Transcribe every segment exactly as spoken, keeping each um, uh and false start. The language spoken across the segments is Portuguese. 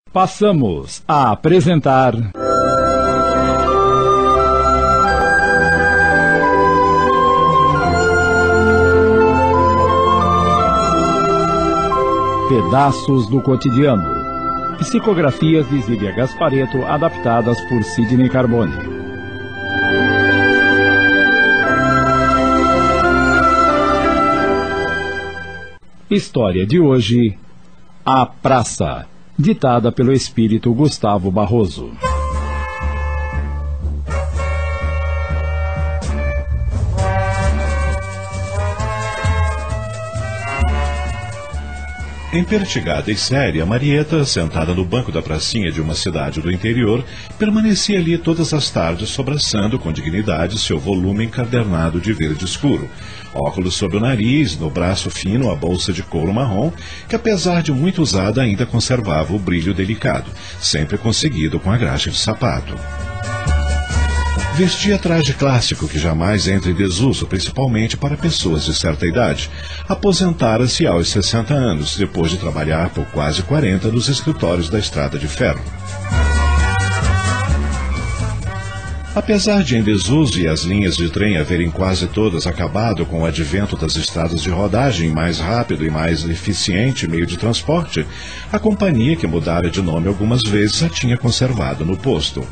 Passamos a apresentar... Pedaços do Cotidiano. Psicografias de Zília Gasparetto, adaptadas por Sidney Carbone. História de hoje: A Praça, ditada pelo espírito Gustavo Barroso. Empertigada e séria, Marieta, sentada no banco da pracinha de uma cidade do interior, permanecia ali todas as tardes, sobraçando com dignidade seu volume encadernado de verde escuro. Óculos sob o nariz, no braço fino a bolsa de couro marrom, que apesar de muito usada ainda conservava o brilho delicado, sempre conseguido com a graxa de sapato. Vestia traje clássico que jamais entra em desuso, principalmente para pessoas de certa idade. Aposentara-se aos sessenta anos, depois de trabalhar por quase quarenta nos escritórios da Estrada de Ferro. Apesar de em desuso e as linhas de trem haverem quase todas acabado com o advento das estradas de rodagem, mais rápido e mais eficiente meio de transporte, a companhia, que mudara de nome algumas vezes, a tinha conservado no posto.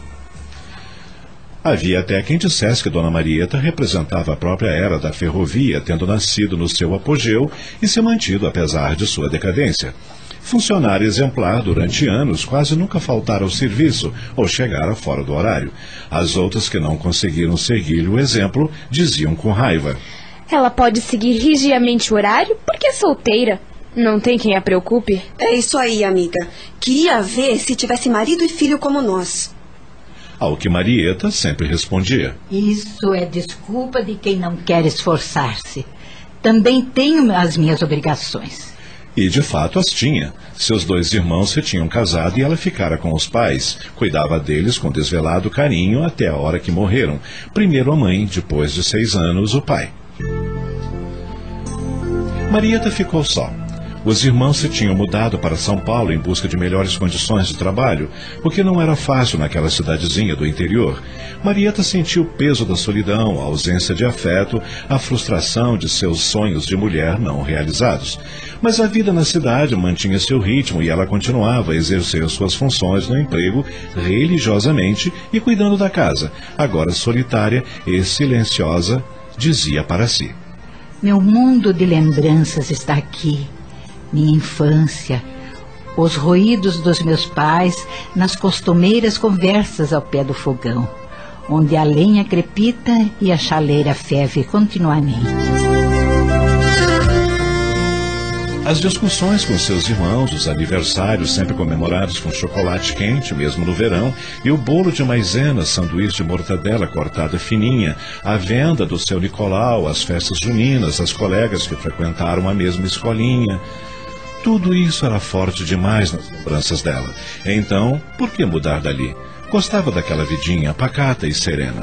Havia até quem dissesse que Dona Marieta representava a própria era da ferrovia, tendo nascido no seu apogeu e se mantido apesar de sua decadência. Funcionária exemplar durante anos, quase nunca faltara ao serviço ou chegara fora do horário. As outras que não conseguiram seguir-lhe o exemplo diziam com raiva: ela pode seguir rigiamente o horário porque é solteira. Não tem quem a preocupe. É isso aí, amiga. Queria ver se tivesse marido e filho como nós. Ao que Marieta sempre respondia: isso é desculpa de quem não quer esforçar-se. Também tenho as minhas obrigações. E de fato as tinha. Seus dois irmãos se tinham casado e ela ficara com os pais. Cuidava deles com desvelado carinho até a hora que morreram. Primeiro a mãe, depois de seis anos o pai. Marieta ficou só. Os irmãos se tinham mudado para São Paulo em busca de melhores condições de trabalho, o que não era fácil naquela cidadezinha do interior. Marieta sentiu o peso da solidão, a ausência de afeto, a frustração de seus sonhos de mulher não realizados. Mas a vida na cidade mantinha seu ritmo e ela continuava a exercer suas funções no emprego religiosamente e cuidando da casa, agora solitária e silenciosa, dizia para si: meu mundo de lembranças está aqui. Minha infância, os ruídos dos meus pais nas costumeiras conversas ao pé do fogão, onde a lenha crepita e a chaleira ferve continuamente. As discussões com seus irmãos, os aniversários sempre comemorados com chocolate quente, mesmo no verão, e o bolo de maisena, sanduíche de mortadela cortada fininha, a venda do seu Nicolau, as festas juninas, as colegas que frequentaram a mesma escolinha. Tudo isso era forte demais nas lembranças dela. Então, por que mudar dali? Gostava daquela vidinha pacata e serena.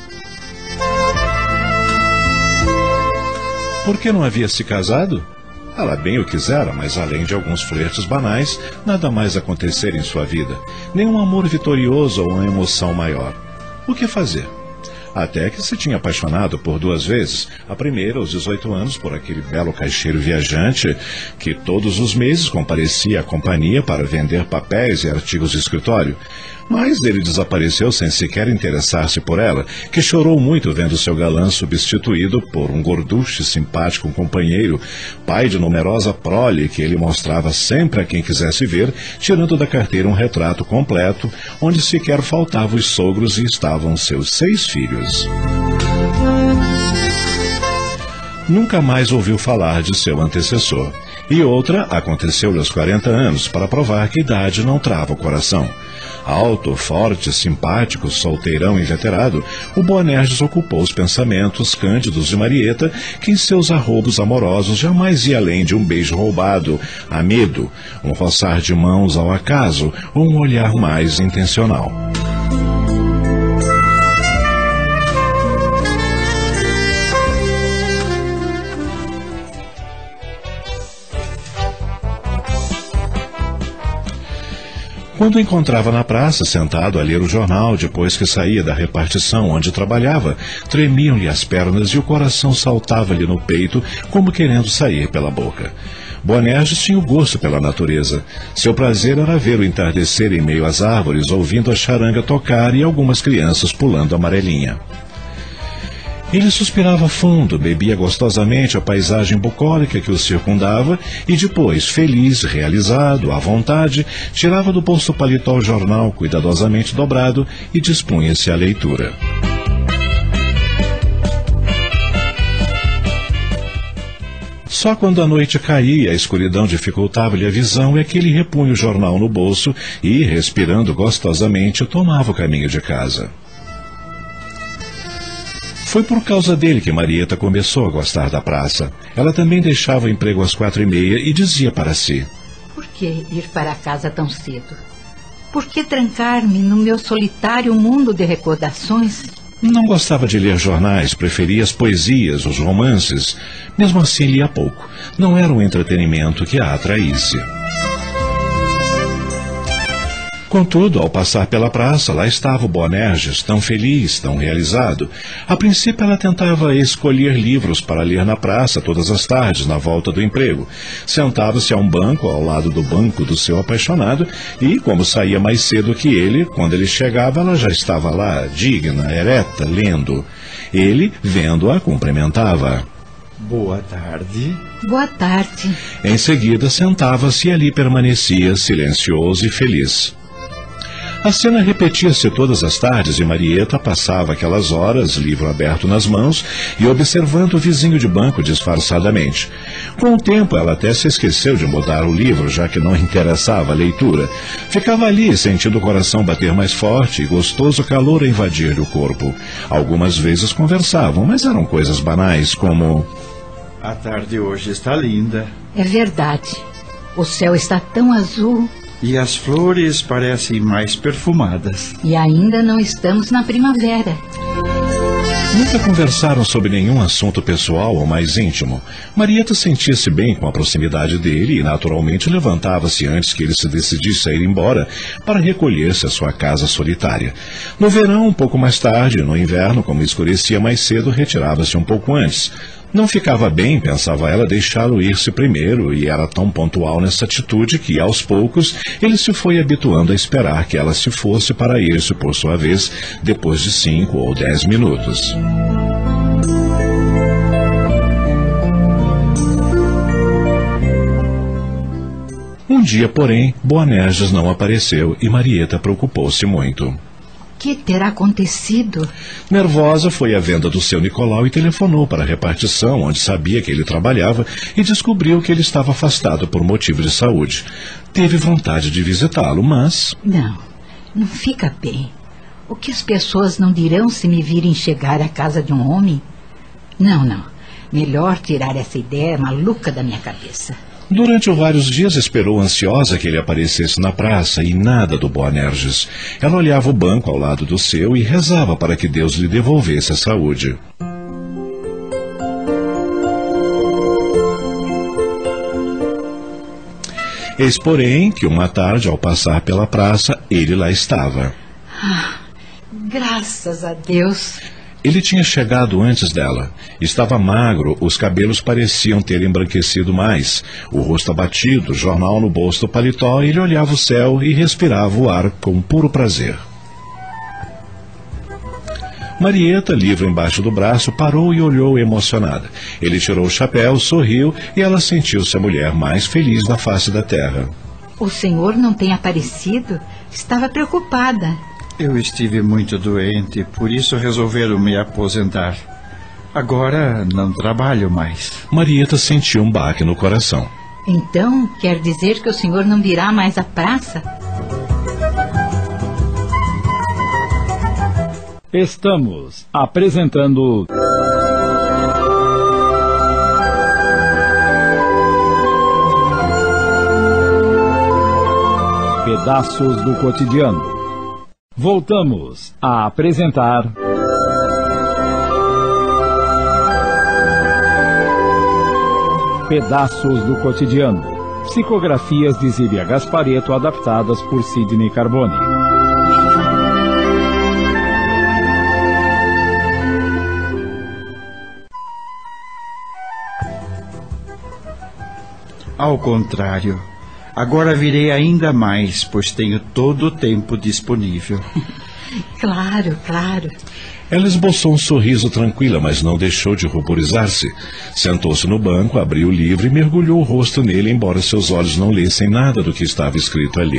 Por que não havia se casado? Ela bem o quisera, mas além de alguns flertes banais, nada mais acontecera em sua vida. Nenhum amor vitorioso ou uma emoção maior. O que fazer? Até que se tinha apaixonado por duas vezes. A primeira, aos dezoito anos, por aquele belo caixeiro viajante que todos os meses comparecia à companhia para vender papéis e artigos de escritório. Mas ele desapareceu sem sequer interessar-se por ela, que chorou muito vendo seu galã substituído por um gorducho e simpático companheiro, pai de numerosa prole que ele mostrava sempre a quem quisesse ver, tirando da carteira um retrato completo, onde sequer faltavam os sogros e estavam seus seis filhos. Nunca mais ouviu falar de seu antecessor. E outra aconteceu-lhe aos quarenta anos, para provar que a idade não trava o coração. Alto, forte, simpático, solteirão inveterado, o Boanerges ocupou os pensamentos cândidos de Marieta, que em seus arroubos amorosos jamais ia além de um beijo roubado, a medo, um roçar de mãos ao acaso ou um olhar mais intencional. Quando o encontrava na praça, sentado a ler o jornal, depois que saía da repartição onde trabalhava, tremiam-lhe as pernas e o coração saltava-lhe no peito, como querendo sair pela boca. Boanerges tinha o gosto pela natureza. Seu prazer era ver o entardecer em meio às árvores, ouvindo a charanga tocar e algumas crianças pulando amarelinha. Ele suspirava fundo, bebia gostosamente a paisagem bucólica que o circundava e depois, feliz, realizado, à vontade, tirava do bolso do paletó o jornal cuidadosamente dobrado e dispunha-se à leitura. Só quando a noite caía e a escuridão dificultava-lhe a visão é que ele repunha o jornal no bolso e, respirando gostosamente, tomava o caminho de casa. Foi por causa dele que Marieta começou a gostar da praça. Ela também deixava o emprego às quatro e meia e dizia para si: por que ir para casa tão cedo? Por que trancar-me no meu solitário mundo de recordações? Não gostava de ler jornais, preferia as poesias, os romances. Mesmo assim lia pouco. Não era um entretenimento que a atraísse. Contudo, ao passar pela praça, lá estava o Boanerges, tão feliz, tão realizado. A princípio ela tentava escolher livros para ler na praça todas as tardes, na volta do emprego. Sentava-se a um banco, ao lado do banco do seu apaixonado, e, como saía mais cedo que ele, quando ele chegava, ela já estava lá, digna, ereta, lendo. Ele, vendo-a, cumprimentava. Boa tarde. Boa tarde. Em seguida, sentava-se e ali permanecia, silencioso e feliz. A cena repetia-se todas as tardes e Marieta passava aquelas horas, livro aberto nas mãos, e observando o vizinho de banco disfarçadamente. Com o tempo, ela até se esqueceu de mudar o livro, já que não interessava a leitura. Ficava ali, sentindo o coração bater mais forte e gostoso calor a invadir-lhe o corpo. Algumas vezes conversavam, mas eram coisas banais, como... A tarde hoje está linda. É verdade. O céu está tão azul... E as flores parecem mais perfumadas. E ainda não estamos na primavera. Nunca conversaram sobre nenhum assunto pessoal ou mais íntimo. Marieta sentia-se bem com a proximidade dele e naturalmente levantava-se antes que ele se decidisse a ir embora para recolher-se à sua casa solitária. No verão, um pouco mais tarde, no inverno, como escurecia mais cedo, retirava-se um pouco antes. Não ficava bem, pensava ela, deixá-lo ir-se primeiro, e era tão pontual nessa atitude que, aos poucos, ele se foi habituando a esperar que ela se fosse para ir-se por sua vez, depois de cinco ou dez minutos. Um dia, porém, Boanerges não apareceu e Marieta preocupou-se muito. O que terá acontecido? Nervosa, foi à venda do seu Nicolau e telefonou para a repartição, onde sabia que ele trabalhava, e descobriu que ele estava afastado por motivo de saúde. Teve vontade de visitá-lo, mas... Não, não fica bem. O que as pessoas não dirão se me virem chegar à casa de um homem? Não, não. Melhor tirar essa ideia maluca da minha cabeça. Durante vários dias esperou ansiosa que ele aparecesse na praça e nada do Boanerges. Ela olhava o banco ao lado do seu e rezava para que Deus lhe devolvesse a saúde. Eis, porém, que uma tarde, ao passar pela praça, ele lá estava. Ah, graças a Deus. Ele tinha chegado antes dela. Estava magro, os cabelos pareciam ter embranquecido mais. O rosto abatido, jornal no bolso do paletó, ele olhava o céu e respirava o ar com puro prazer. Marieta, livro embaixo do braço, parou e olhou emocionada. Ele tirou o chapéu, sorriu e ela sentiu-se a mulher mais feliz da face da terra. O senhor não tem aparecido? Estava preocupada. Eu estive muito doente, por isso resolveram me aposentar. Agora não trabalho mais. Marieta sentiu um baque no coração. Então, quer dizer que o senhor não virá mais à praça? Estamos apresentando... Pedaços do Cotidiano. Voltamos a apresentar... Pedaços do Cotidiano. Psicografias de Zíbia Gasparetto, adaptadas por Sidney Carbone. Ao contrário, agora virei ainda mais, pois tenho todo o tempo disponível. Claro, claro. Ela esboçou um sorriso tranquila, mas não deixou de ruborizar-se. Sentou-se no banco, abriu o livro e mergulhou o rosto nele, embora seus olhos não lessem nada do que estava escrito ali.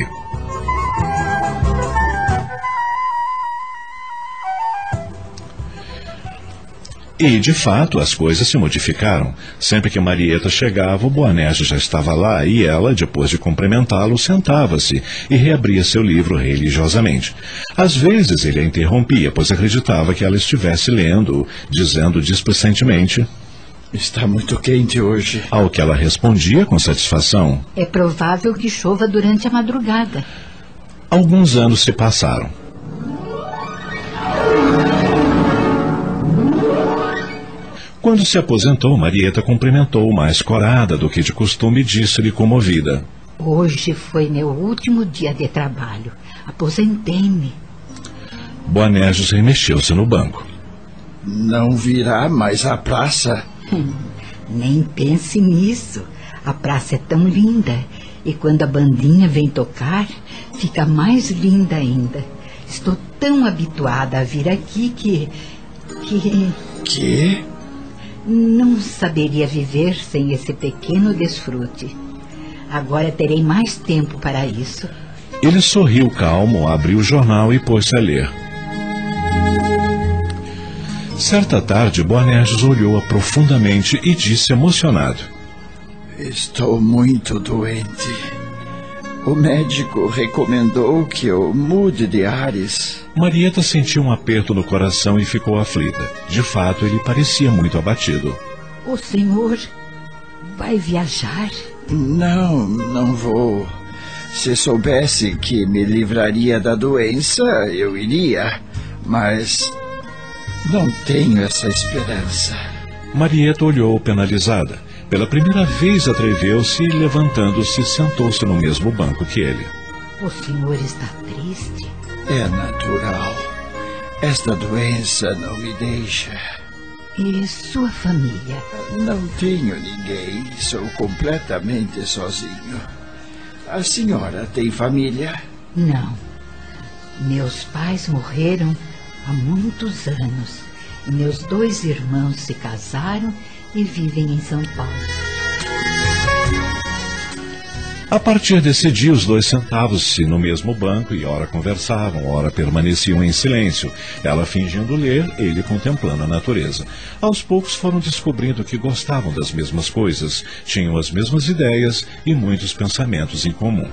E, de fato, as coisas se modificaram. Sempre que Marieta chegava, o Boanerges já estava lá e ela, depois de cumprimentá-lo, sentava-se e reabria seu livro religiosamente. Às vezes ele a interrompia, pois acreditava que ela estivesse lendo, dizendo displicentemente: Está muito quente hoje. Ao que ela respondia com satisfação: É provável que chova durante a madrugada. Alguns anos se passaram. Quando se aposentou, Marieta cumprimentou-o mais corada do que de costume e disse-lhe comovida: Hoje foi meu último dia de trabalho. Aposentei-me. Boanerges remexeu-se no banco. Não virá mais à praça? Hum, nem pense nisso. A praça é tão linda. E quando a bandinha vem tocar, fica mais linda ainda. Estou tão habituada a vir aqui que... Que... Que? Não saberia viver sem esse pequeno desfrute. Agora terei mais tempo para isso. Ele sorriu calmo, abriu o jornal e pôs-se a ler. Certa tarde, Boanerges olhou-a profundamente e disse emocionado: Estou muito doente. O médico recomendou que eu mude de ares. Marieta sentiu um aperto no coração e ficou aflita. De fato, ele parecia muito abatido. O senhor vai viajar? Não, não vou. Se soubesse que me livraria da doença, eu iria. Mas não tenho essa esperança. Marieta olhou penalizada. Pela primeira vez atreveu-se e, levantando-se, sentou-se no mesmo banco que ele. O senhor está triste? É natural. Esta doença não me deixa. E sua família? Não tenho ninguém. Sou completamente sozinho. A senhora tem família? Não. Meus pais morreram há muitos anos. E meus dois irmãos se casaram e vivem em São Paulo. A partir desse dia, os dois sentavam-se no mesmo banco e ora conversavam, ora permaneciam em silêncio, ela fingindo ler, ele contemplando a natureza. Aos poucos foram descobrindo que gostavam das mesmas coisas, tinham as mesmas ideias e muitos pensamentos em comum.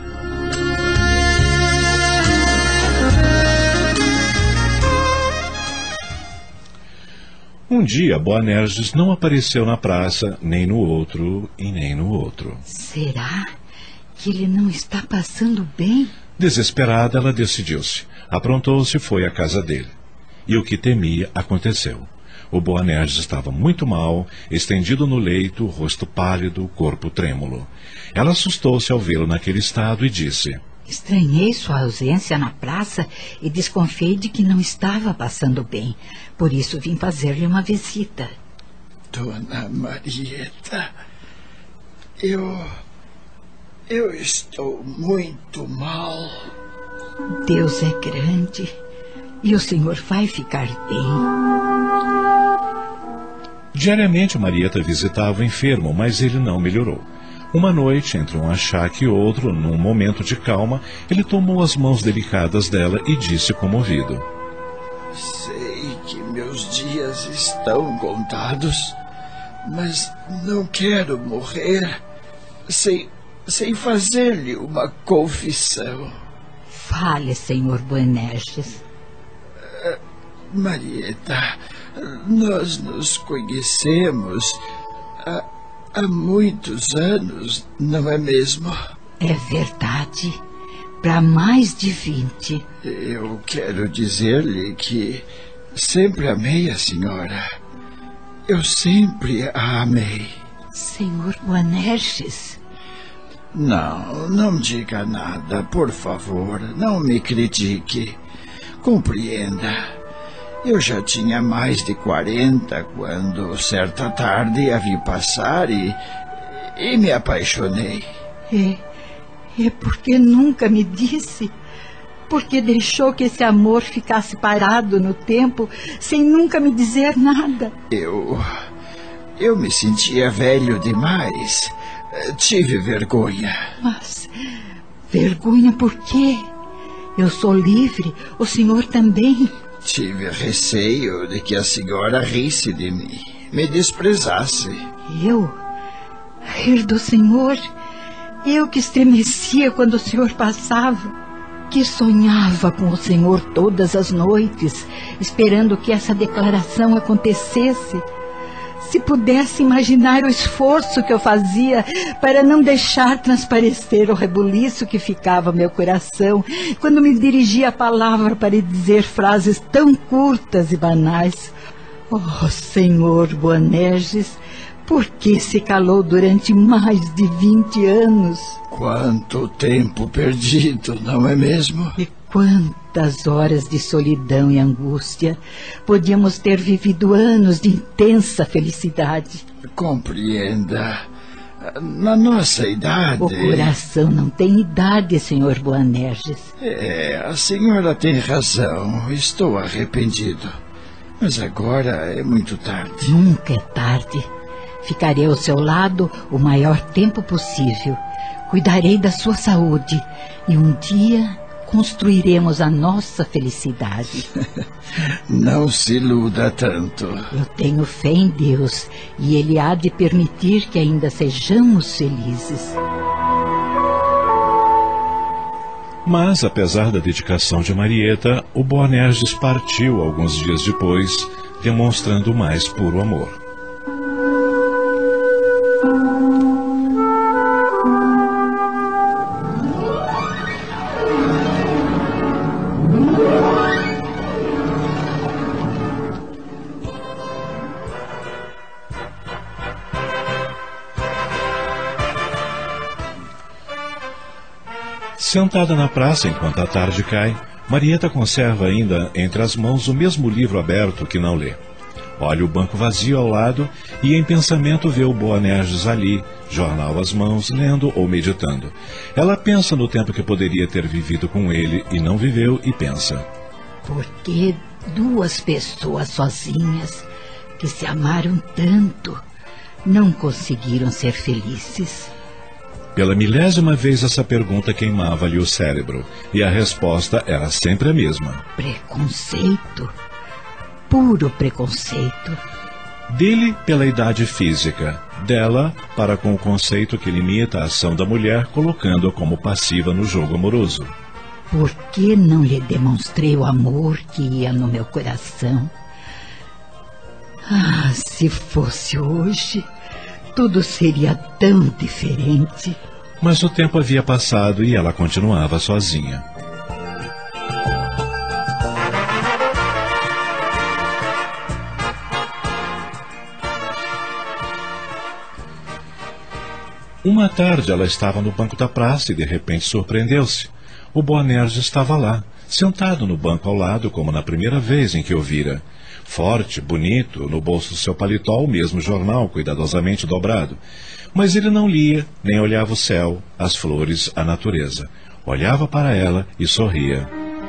Um dia, Boanerges não apareceu na praça, nem no outro e nem no outro. Será que ele não está passando bem? Desesperada, ela decidiu-se. Aprontou-se e foi à casa dele. E o que temia aconteceu. O Boanerges estava muito mal, estendido no leito, rosto pálido, corpo trêmulo. Ela assustou-se ao vê-lo naquele estado e disse: Estranhei sua ausência na praça e desconfiei de que não estava passando bem. Por isso vim fazer-lhe uma visita. Dona Marieta, eu... eu estou muito mal. Deus é grande e o senhor vai ficar bem. Diariamente, Marieta visitava o enfermo, mas ele não melhorou. Uma noite, entre um achaque e outro, num momento de calma, ele tomou as mãos delicadas dela e disse comovido: Sei que meus dias estão contados, mas não quero morrer sem, sem fazer-lhe uma confissão. Fale, senhor Boanerges. Uh, Marieta, nós nos conhecemos há, há muitos anos, não é mesmo? É verdade. Para mais de vinte. Eu quero dizer-lhe que sempre amei a senhora. Eu sempre a amei. Senhor Boanerges. Não, não diga nada, por favor. Não me critique. Compreenda. Eu já tinha mais de quarenta quando, certa tarde, a vi passar e, e me apaixonei. É, é porque nunca me disse. Porque deixou que esse amor ficasse parado no tempo, sem nunca me dizer nada. Eu... eu me sentia velho demais. Tive vergonha. Mas... vergonha por quê? Eu sou livre, o senhor também. Tive receio de que a senhora risse de mim, me desprezasse. Eu? Rir do senhor? Eu que estremecia quando o senhor passava. Que sonhava com o senhor todas as noites, esperando que essa declaração acontecesse. Se pudesse imaginar o esforço que eu fazia para não deixar transparecer o rebuliço que ficava meu coração quando me dirigia a palavra para dizer frases tão curtas e banais. Oh, senhor Boanerges, por que se calou durante mais de vinte anos? Quanto tempo perdido, não é mesmo? E quantas horas de solidão e angústia. Podíamos ter vivido anos de intensa felicidade. Compreenda. Na nossa idade... O coração não tem idade, senhor Boanerges. É, a senhora tem razão. Estou arrependido. Mas agora é muito tarde. Nunca é tarde. Ficarei ao seu lado o maior tempo possível. Cuidarei da sua saúde. E um dia construiremos a nossa felicidade. Não se iluda tanto. Eu tenho fé em Deus. E Ele há de permitir que ainda sejamos felizes. Mas, apesar da dedicação de Marieta, o Boanerges partiu alguns dias depois, demonstrando o mais puro amor. Sentada na praça enquanto a tarde cai, Marieta conserva ainda entre as mãos o mesmo livro aberto que não lê. Olha o banco vazio ao lado e em pensamento vê o Boanerges ali, jornal às mãos, lendo ou meditando. Ela pensa no tempo que poderia ter vivido com ele e não viveu e pensa: por que duas pessoas sozinhas que se amaram tanto não conseguiram ser felizes? Pela milésima vez essa pergunta queimava-lhe o cérebro, e a resposta era sempre a mesma. Preconceito. Puro preconceito. Dele pela idade física, dela para com o conceito que limita a ação da mulher, colocando-a como passiva no jogo amoroso. Por que não lhe demonstrei o amor que ia no meu coração? Ah, se fosse hoje... tudo seria tão diferente. Mas o tempo havia passado e ela continuava sozinha. Uma tarde ela estava no banco da praça e de repente surpreendeu-se. O Boanerges estava lá, sentado no banco ao lado como na primeira vez em que o vira. Forte, bonito, no bolso do seu paletó o mesmo jornal cuidadosamente dobrado. Mas ele não lia, nem olhava o céu, as flores, a natureza. Olhava para ela e sorria.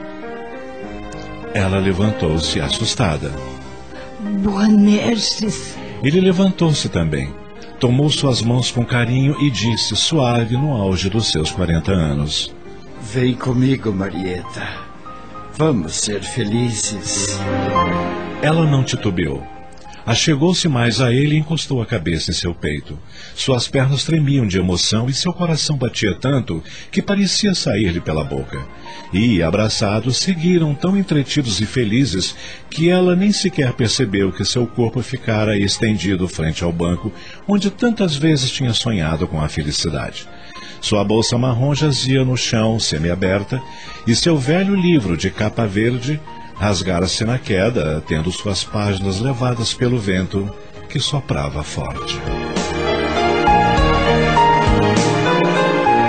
Ela levantou-se assustada. Boanerges! Ele levantou-se também. Tomou suas mãos com carinho e disse, suave no auge dos seus quarenta anos: Vem comigo, Marieta. Vamos ser felizes. Ela não titubeou. Achegou-se mais a ele e encostou a cabeça em seu peito. Suas pernas tremiam de emoção e seu coração batia tanto que parecia sair-lhe pela boca. E, abraçados, seguiram tão entretidos e felizes que ela nem sequer percebeu que seu corpo ficara estendido frente ao banco onde tantas vezes tinha sonhado com a felicidade. Sua bolsa marrom jazia no chão, semiaberta, e seu velho livro de capa verde rasgara-se na queda, tendo suas páginas levadas pelo vento que soprava forte.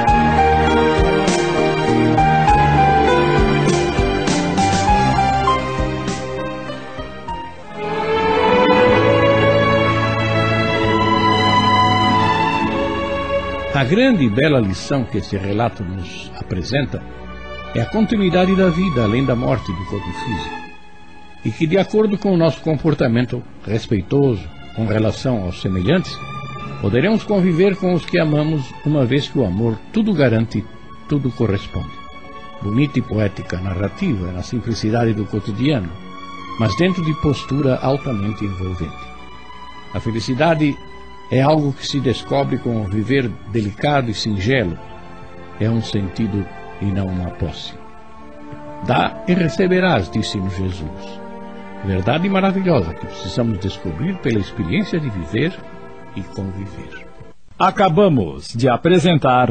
A grande e bela lição que este relato nos apresenta é a continuidade da vida além da morte do corpo físico, e que, de acordo com o nosso comportamento respeitoso com relação aos semelhantes, poderemos conviver com os que amamos, uma vez que o amor tudo garante, tudo corresponde. Bonita e poética narrativa na simplicidade do cotidiano, mas dentro de postura altamente envolvente. A felicidade é algo que se descobre com o viver delicado e singelo. É um sentido e não uma posse. Dá e receberás, disse-nos Jesus. Verdade maravilhosa que precisamos descobrir pela experiência de viver e conviver. Acabamos de apresentar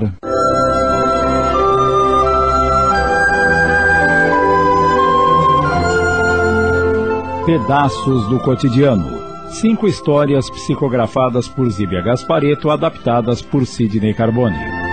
Pedaços do Cotidiano. Cinco histórias psicografadas por Zíbia Gasparetto, adaptadas por Sidney Carbone.